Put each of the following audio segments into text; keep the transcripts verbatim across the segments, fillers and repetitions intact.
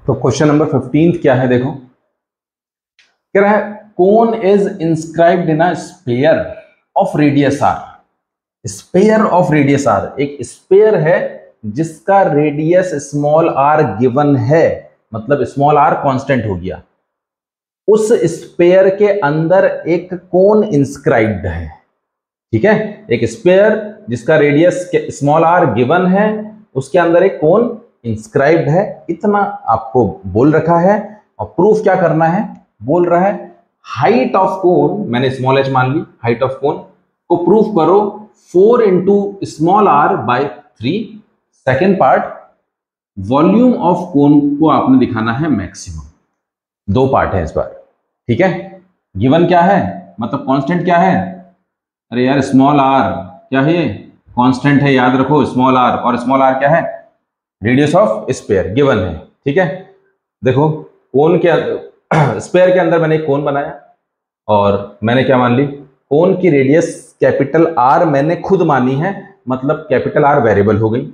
तो question number fifteen क्या है, देखो कह रहा है cone is inscribed in a sphere of radius r. Sphere of radius r एक स्फीयर है जिसका रेडियस स्मॉल आर गिवन है, मतलब स्मॉल आर कांस्टेंट हो गया। उस स्फीयर के अंदर एक कोन इंस्क्राइब्ड है, ठीक है, एक स्फीयर जिसका रेडियस स्मॉल आर गिवन है, उसके अंदर एक कोन इंस्क्राइब्ड है। इतना आपको बोल रखा है और प्रूफ क्या करना है, बोल रहा है हाइट ऑफ कोन, मैंने स्मॉल एच मान ली, हाइट ऑफ कोन को प्रूफ करो four into small r by three. Second part, volume of cone को आपने दिखाना है मैक्सिमम। दो पार्ट है इस बार, ठीक है। गिवन क्या है, मतलब कांस्टेंट क्या है, अरे यार स्मॉल आर क्या है, कांस्टेंट है, याद रखो स्मॉल आर, और स्मॉल आर क्या है, रेडियस ऑफ स्फीयर गिवन है, ठीक है। देखो कोन के स्फीयर के अंदर मैंने एक कोन बनाया और मैंने क्या मान ली, कोन की रेडियस कैपिटल आर मैंने खुद मानी है, मतलब कैपिटल आर वेरिएबल हो गई।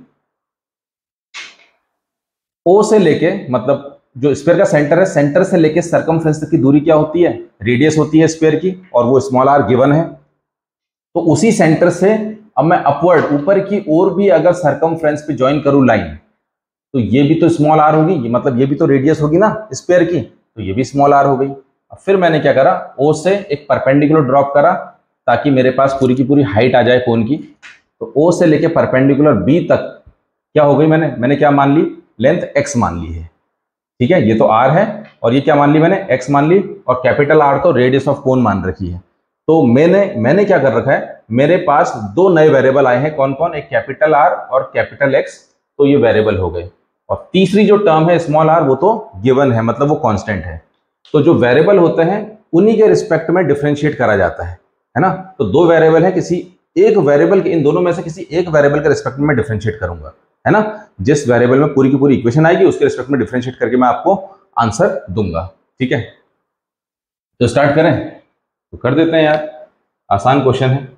ओ से लेके, मतलब जो स्फीयर का सेंटर है, सेंटर से लेके सर्कमफ्रेंस तक की दूरी क्या होती है, रेडियस होती है स्फीयर की, और वो स्मॉल आर गिवन है। तो उसी सेंटर से अब मैं अपवर्ड ऊपर की ओर भी अगर सर्कमफ्रेंस पे ज्वाइन करूं लाइन, तो ये भी तो स्मॉल आर होगी, मतलब ये भी तो रेडियस होगी ना स्फीयर की, तो ये भी स्मॉल आर हो गई। अब फिर मैंने क्या करा, ओ से एक परपेंडिकुलर ड्रॉप करा ताकि मेरे पास पूरी की पूरी हाइट आ जाए कोन की। तो ओ से लेके परपेंडिकुलर बी तक क्या हो गई, मैंने मैंने क्या मान ली, लेंथ एक्स मान ली है, ठीक है। ये तो आर है और ये क्या मान ली मैंने, एक्स मान ली, और कैपिटल आर तो रेडियस ऑफ कोन मान रखी है। तो मैंने मैंने क्या कर रखा है, मेरे पास दो नए वेरिएबल आए हैं, कौन कौन, एक कैपिटल आर और कैपिटल एक्स, तो ये वेरिएबल हो गए। और तीसरी जो टर्म है स्मॉल आर, वो तो गिवन है, मतलब वो कांस्टेंट है। तो जो वेरिएबल होते हैं उन्हीं के रिस्पेक्ट में डिफरेंशिएट करा जाता है, है ना। तो दो वेरिएबल है, किसी एक वेरिएबल के, इन दोनों में से किसी एक वेरिएबल के रिस्पेक्ट में डिफरेंशिएट करूंगा, है ना। जिस वेरिएबल में पूरी की पूरी इक्वेशन आएगी उसके रिस्पेक्ट में डिफरेंशिएट करके मैं आपको आंसर दूंगा, ठीक है। तो स्टार्ट करें, तो कर देते हैं यार, आसान क्वेश्चन है।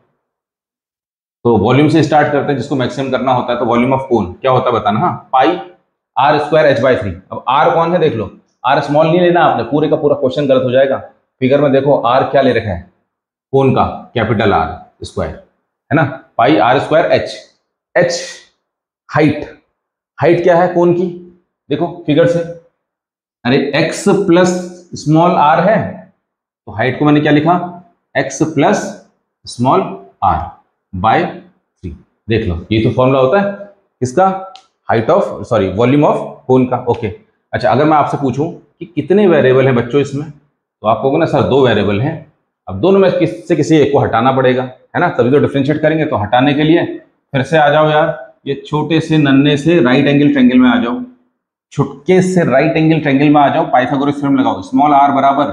तो वॉल्यूम से स्टार्ट करते हैं, जिसको मैक्सिमम करना होता है। तो वॉल्यूम ऑफ कोन क्या होता है बताना, हाँ, pi r square h by three. अब आर कौन है देख लो, आर स्मॉल नहीं लेना आपने, पूरे का पूरा क्वेश्चन गलत हो जाएगा। फिगर में देखो आर क्या ले रखा है, कोन का कैपिटल आर स्क्वायर, है ना, pi r square h. H height, height क्या है कोन की, देखो फिगर से, अरे एक्स प्लस स्मॉल आर है, तो हाइट को मैंने क्या लिखा, x plus small r by three. देख लो ये तो फॉर्मूला होता है किसका, height of, sorry volume of cone का, ओके। अच्छा, अगर मैं आपसे पूछूं कि कितने वेरिएबल हैं बच्चों इसमें, तो आप कहोगे ना सर दो वेरिएबल हैं। अब दोनों में किसी किसी एक को हटाना पड़ेगा, है ना, तभी तो डिफरेंशिएट करेंगे। तो हटाने के लिए फिर से आ जाओ यार, ये छोटे से नन्हे से राइट एंगल ट्रायंगल में आ जाओ, छुटके से राइट एंगल ट्रायंगल में आ जाओ, पाइथागोरस थ्योरम लगाओ, स्मॉल आर बराबर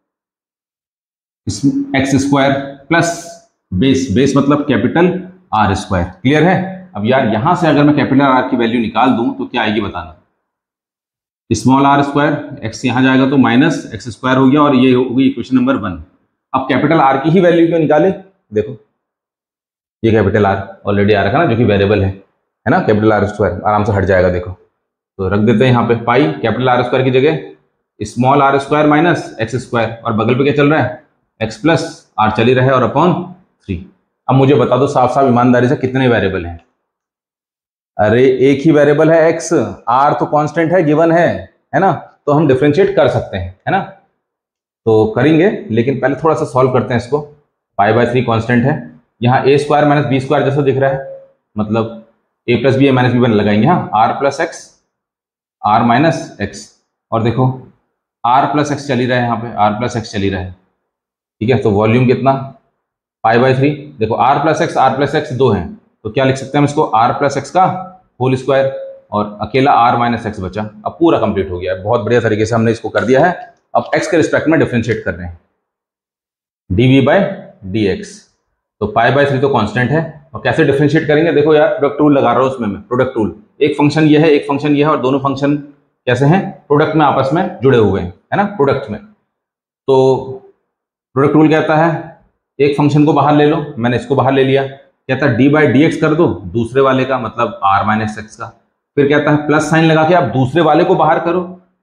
x square plus base, base मतलब कैपिटल आर स्क्वायर। क्लियर है। अब यार यहां से अगर मैं कैपिटल आर की वैल्यू निकाल दूं तो क्या आएगी बताना, स्मॉल आर स्क्वायर, एक्स यहां जाएगा तो माइनस एक्स स्क्वायर हो गया, और ये हो गई इक्वेशन नंबर वन। अब कैपिटल आर की ही वैल्यू क्यों निकाले, देखो ये कैपिटल आर ऑलरेडी आ रखा ना, जो कि वेरिएबल है, है ना, कैपिटल आर स्क्वायर आराम से हट जाएगा, देखो तो रख देते हैं यहाँ पे पाई कैपिटल आर स्क्वायर की जगह small r square minus x square, और बगल पे क्या चल रहा है, एक्स प्लस आर चल ही रहा है, और अपॉन थ्री। अब मुझे बता दो साफ साफ ईमानदारी से कितने वेरिएबल हैं, अरे एक ही वेरिएबल है एक्स, आर तो कांस्टेंट है, गिवन है, है ना, तो हम डिफरेंशिएट कर सकते हैं, है ना। तो करेंगे, लेकिन पहले थोड़ा सा सॉल्व करते हैं इसको। पाई बाय थ्री कांस्टेंट है, यहाँ a square minus b square जैसा दिख रहा है, मतलब a plus b a minus b बन लगाएंगे, हाँ, r plus x r minus x, और देखो आर प्लस एक्स चल ही रहा है, यहाँ पे आर प्लस एक्स चल ही रहा है, ठीक है। तो वॉल्यूम कितना, पाई बाय थ्री, देखो r plus x r plus x दो हैं, तो क्या लिख सकते हैं हम इसको, आर प्लस एक्स का होल स्क्वायर, और अकेला आर माइनस एक्स बचा। अब पूरा कंप्लीट हो गया है, बहुत बढ़िया तरीके से हमने इसको कर दिया है। अब एक्स के रिस्पेक्ट में डिफरेंशिएट कर रहे हैं, d v by d x. तो पाई बाय थ्री तो कांस्टेंट है, और कैसे डिफरेंशिएट करेंगे, देखो यार प्रोडक्ट रूल लगा रहा हूँ उसमें मैं, प्रोडक्ट रूल, एक फंक्शन ये है एक फंक्शन ये है, और दोनों फंक्शन कैसे हैं, प्रोडक्ट में आपस में जुड़े हुए हैं, है ना, प्रोडक्ट में। तो प्रोडक्ट रूल कहता है एक फंक्शन को बाहर ले लो, मैंने इसको बाहर ले लिया, कहता है डी बाई डी एक्स कर दो दूसरे वाले का, मतलब आर माइनस एक्स का, फिर कहता है प्लस साइन लगा के आप दूसरे वाले को बाहर करो,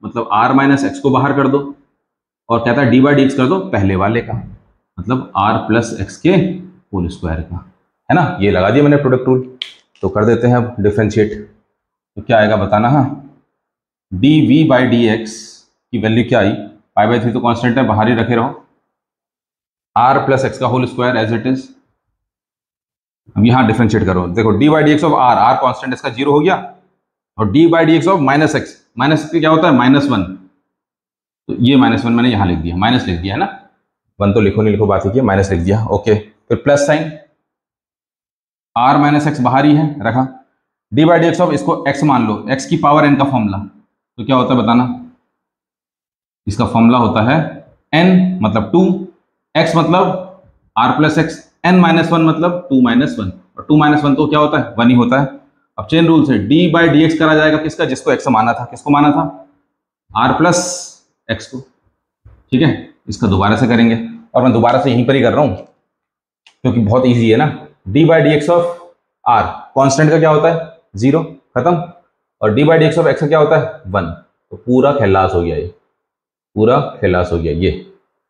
मतलब आर माइनस एक्स को बाहर कर दो, और कहता है डी बाई डी एक्स कर दो पहले वाले का, मतलब आर प्लस एक्स के होल स्क्वायर का, है ना। ये लगा दिया मैंने प्रोडक्ट रूल। तो कर देते हैं अब डिफ्रेंशिएट। तो क्या आएगा बताना। हाँ, d v by d x की वैल्यू क्या आई, पाई बाई थ्री तो कांस्टेंट है, बाहर ही रखे रहो, आर प्लस एक्स का whole square as it is. अब यहाँ डिफ्रेंशिएट करो, देखो d by d x of r, r constant इसका जीरो हो गया, और d by d x of minus x, minus x क्या होता है माइनस वन, तो ये माइनस वन मैंने यहाँ लिख दिया, माइनस लिख दिया है ना, वन तो लिखो नहीं लिखो बात ही माइनस लिख दिया। ओके, फिर plus sign, r minus x बाहर ही है रखा, d by d x of इसको एक्स मान लो, एक्स की पावर एन का फॉर्मूला, तो क्या होता है बताना। इसका फॉर्मूला होता है एन मतलब टू, एक्स मतलब r plus x, n minus one मतलब टू माइनस वन, और टू माइनस वन तो क्या होता है वन ही होता है। अब चेन रूल से डी बाई डी एक्स करा जाएगा किसका, जिसको एक्स माना था, किसको माना था आर प्लस एक्स को, ठीक है। इसका दोबारा से करेंगे, और मैं दोबारा से यहीं पर ही कर रहा हूं क्योंकि बहुत इजी है ना। D by d x of r constant का क्या होता है जीरो, खत्म, और d by d x of x का क्या होता है वन, तो पूरा खिलास हो गया, ये पूरा खिलास हो गया। ये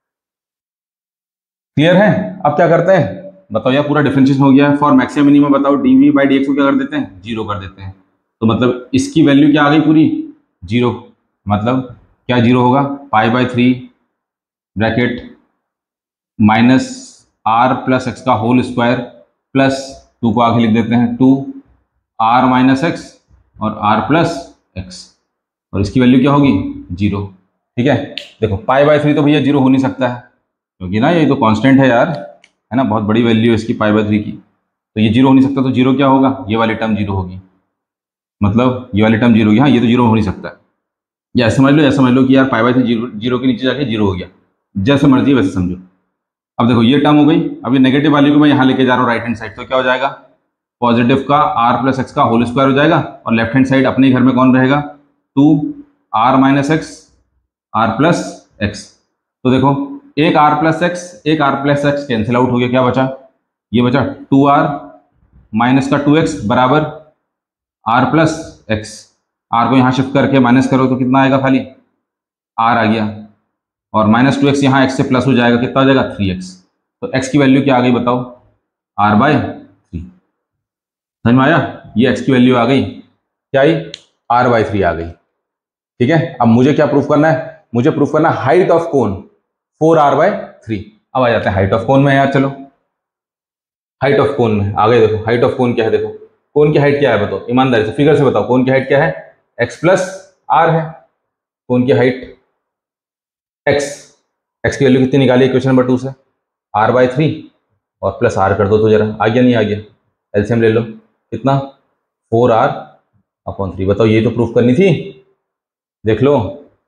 क्लियर है। अब क्या करते हैं बताओ, यार पूरा डिफरेंशिएशन हो गया है। फॉर मैक्सिमम मिनिमम बताओ d v by d x को क्या कर देते हैं जीरो कर देते हैं, तो मतलब इसकी वैल्यू क्या आ गई पूरी जीरो, मतलब क्या जीरो होगा, pi by three bracket minus r plus x का होल स्क्वायर प्लस टू को आगे लिख देते हैं टू आर माइनस एक्स और आर प्लस एक्स, और इसकी वैल्यू क्या होगी जीरो, ठीक है। देखो पाई बाई थ्री तो भैया जीरो हो नहीं सकता है क्योंकि ना ये तो कांस्टेंट है यार, है ना, बहुत बड़ी वैल्यू है इसकी पाई बाई थ्री की, तो ये जीरो हो नहीं सकता, तो जीरो क्या होगा, ये वाली टर्म जीरो होगी, मतलब ये वाली टर्म जीरो होगी। हाँ, ये तो जीरो हो नहीं सकता, या ऐसे समझ लो, ऐसे समझ लो कि यार pi by three zero zero के नीचे जाके जीरो हो गया, जैसे मर्जी वैसे समझो। अब देखो ये टर्म हो गई, अब ये नेगेटिव वाली को मैं यहाँ लेके जा रहा हूँ राइट हैंड साइड, तो क्या हो जाएगा पॉजिटिव का आर प्लस एक्स का होल स्क्वायर हो जाएगा, और लेफ्ट हैंड साइड अपने घर में कौन रहेगा two r minus x r plus x. तो देखो एक आर प्लस एक्स एक r plus x cancel out हो गया, क्या बचा, ये बचा टू आर माइनस का टू एक्स बराबर आर प्लस एक्स, आर को यहाँ शिफ्ट करके माइनस करो तो कितना आएगा, खाली आर आ गया, और माइनस टू एक्स यहाँ एक्स से प्लस हो जाएगा, कितना हो जाएगा थ्री एक्स, तो एक्स की वैल्यू क्या आ गई बताओ आर बाय थ्री, समझ में आया, ये एक्स की वैल्यू आ गई, क्या आई आर बाय थ्री आ गई, ठीक है। अब मुझे क्या प्रूफ करना है, मुझे प्रूफ करना है height of cone four r by three. अब आ जाते हैं हाइट ऑफ कोन में यार, चलो हाइट ऑफ कोन में आ गए। देखो हाइट ऑफ कोन क्या है, देखो कोन की हाइट क्या है बताओ ईमानदारी से, फिगर से बताओ कोन की हाइट क्या है, एक्स प्लस आर है, कोन की हाइट एक्स, एक्स की वैल्यू कितनी निकाली इक्वेशन नंबर टू से आर बाय थ्री, और प्लस आर कर दो तो जरा आ गया नहीं आ गया, एलसीएम ले लो कितना फोर आर अपॉन थ्री। बताओ ये तो प्रूफ करनी थी, देख लो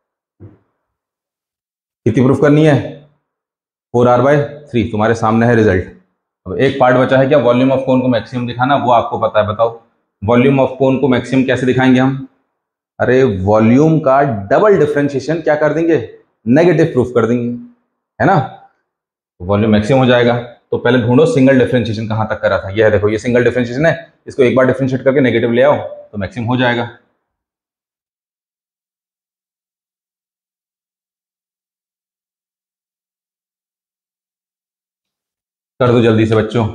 कितनी प्रूफ करनी है फोर आर बाय थ्री, तुम्हारे सामने है रिजल्ट। अब एक पार्ट बचा है क्या, वॉल्यूम ऑफ कोन को मैक्सिमम दिखाना, वो आपको पता है, बताओ वॉल्यूम ऑफ कोन को मैक्सिमम कैसे दिखाएंगे हम, अरे वॉल्यूम का डबल डिफरेंशिएशन क्या कर देंगे, नेगेटिव प्रूफ कर देंगे, है ना, वॉल्यूम मैक्सिमम हो जाएगा। तो पहले ढूंढो सिंगल डिफरेंशिएशन कहां तक करा था, ये है देखो ये सिंगल डिफरेंशिएशन है, इसको एक बार डिफरेंशिएट करके नेगेटिव ले आओ तो मैक्सिमम हो जाएगा। कर दो जल्दी से बच्चों,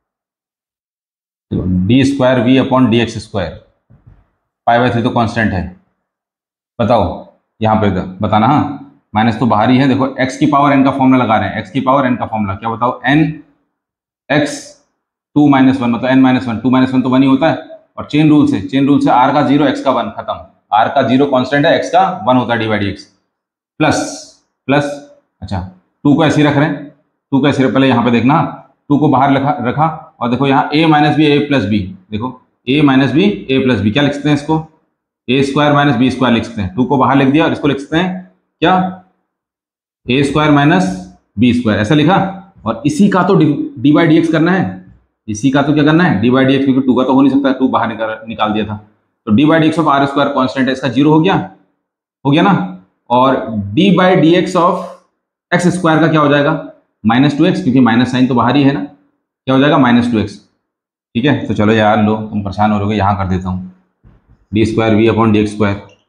d square v upon d x square, pi by three तो कांस्टेंट है, बताओ यहाँ पे बताना। हाँ माइनस तो बाहर ही है, देखो एक्स की पावर एन का फॉर्मूला लगा रहे हैं, एक्स की पावर एन का फॉर्मूला क्या बताओ, n x two minus one, मतलब n minus one, two minus one तो वन ही होता है, और चेन रूल से चेन रूल से आर का जीरो एक्स का वन, खत्म, आर का जीरो कांस्टेंट है, एक्स का वन होता है d by d x, plus plus अच्छा टू को ऐसे ही रख रहे हैं, टू को ऐसे पहले यहाँ पे देखना, टू को बाहर रखा रखा और देखो यहाँ a minus b a plus b, देखो a minus b a plus b, क्या लिख सकते हैं इसको a square minus b square लिख सकते हैं, टू को बाहर लिख दिया और इसको लिख सकते हैं क्या a square minus b square, ऐसा लिखा, और इसी का तो डी बाई डी एक्स करना है, इसी का तो क्या करना है डी बाई डी एक्स, क्योंकि टू का तो हो नहीं सकता, टू बाहर निकाल निकाल दिया था, तो d by d x of r square constant है, इसका जीरो हो गया हो गया ना, और d by d x of x square का क्या हो जाएगा माइनस टू एक्स, क्योंकि माइनस साइन तो बाहर ही है ना, क्या हो जाएगा माइनस टू एक्स, ठीक है। तो चलो यार लो तुम परेशान हो रहोगे, यहाँ कर देता हूँ d square v upon d x square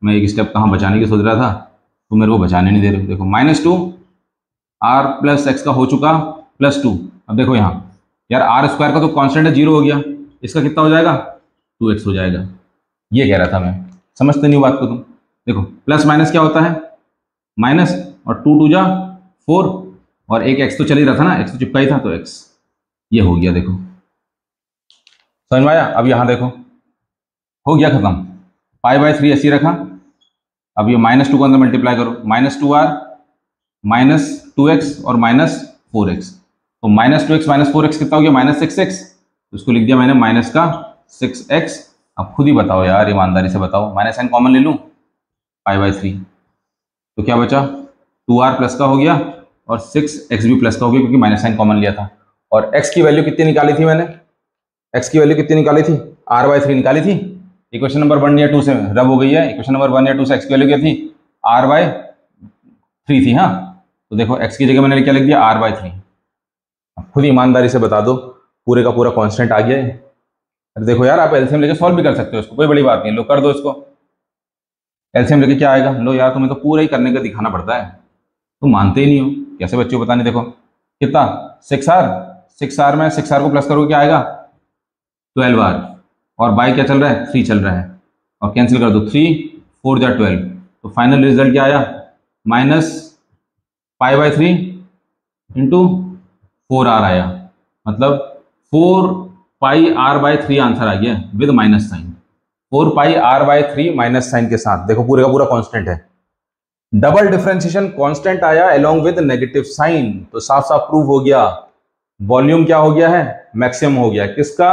मैं एक स्टेप कहाँ बचाने की सोच रहा था, तो मेरे को बचाने नहीं दे रहे। देखो minus two r plus x का हो चुका प्लस टू। अब देखो यहाँ यार आर स्क्वायर का तो कांस्टेंट है, जीरो हो गया, इसका कितना हो जाएगा, टू एक्स हो जाएगा। ये कह रहा था मैं, समझते नहीं बात को तुम। देखो प्लस माइनस क्या होता है, माइनस, और टू टू जा फोर, और एक एक्स तो चल ही रहा था ना, एक्स तो चिपका ही था, तो एक्स ये हो गया। देखो समझ में आया। अब यहाँ देखो हो गया खत्म, पाई बाय थ्री ऐसी रखा। अब ये माइनस टू को अंदर मल्टीप्लाई करो, minus two r minus two x और माइनस फोर एक्स, तो minus two x minus four x कितना हो गया, माइनस सिक्स एक्स। उसको लिख दिया मैंने माइनस का सिक्स एक्स। अब खुद ही बताओ यार, ईमानदारी से बताओ, माइनस साइन कॉमन ले लूँ, पाई बाय थ्री, तो क्या बचा, टू आर प्लस का हो गया और सिक्स एक्स भी प्लस का हो गया, क्योंकि माइनस साइन कॉमन लिया था। और x की वैल्यू कितनी निकाली थी मैंने, x की वैल्यू कितनी निकाली थी, आर बाय थ्री निकाली थी। इक्वेशन नंबर वन या टू से रब हो गई है, इक्वेशन नंबर वन या टू से x की वैल्यू क्या थी, आर बाय थ्री थी। हाँ तो देखो x की जगह मैंने क्या लिख दिया, आर बाय थ्री। खुद ईमानदारी से बता दो, पूरे का पूरा कांस्टेंट आ गया है। अरे देखो यार, आप एलसीएम लेके सॉल्व भी कर सकते हो इसको, कोई बड़ी बात नहीं, लो कर दो इसको। एलसीएम लेके क्या आएगा, लो यार तुम्हें तो पूरा ही करने का दिखाना पड़ता है, तुम मानते ही नहीं हो, कैसे बच्चों को बताने। देखो कितना, सिक्स आर, सिक्स आर में सिक्स आर को प्लस करोगे क्या आएगा, ट्वेल्व आर, और बाय क्या चल रहा है, थ्री चल रहा है, और कैंसिल कर दो, थ्री फोर जा ट्वेल्व, तो फाइनल रिजल्ट क्या आया, minus pi by three into four r आया। मतलब four pi r by three answer आ गया with minus sign, four pi r by three minus sign के साथ। देखो पूरे का पूरा कांस्टेंट है। डबल डिफरेंशिएशन कांस्टेंट आया अलोंग विद नेगेटिव साइन, तो साफ साफ प्रूव हो गया, वॉल्यूम क्या हो गया है, मैक्सिमम हो गया। किसका,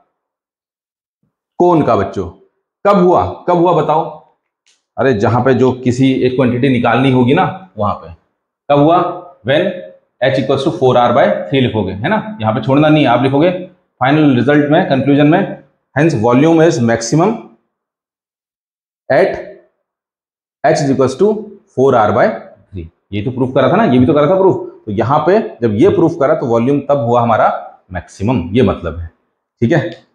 कोन का बच्चों। कब हुआ, कब हुआ बताओ, अरे जहां पे जो किसी एक क्वांटिटी निकालनी होगी ना वहां पे। कब हुआ, when h equals to four r by three लिखोगे, है ना, यहाँ पे छोड़ना नहीं है, आप लिखोगे फाइनल रिजल्ट में, कंक्लूजन में, hence volume is maximum at h equals to four r by three. ये तो प्रूफ करा था ना, ये भी तो करा था प्रूफ, तो यहाँ पे जब ये प्रूफ करा तो वॉल्यूम तब हुआ हमारा मैक्सिमम, ये मतलब है। ठीक है।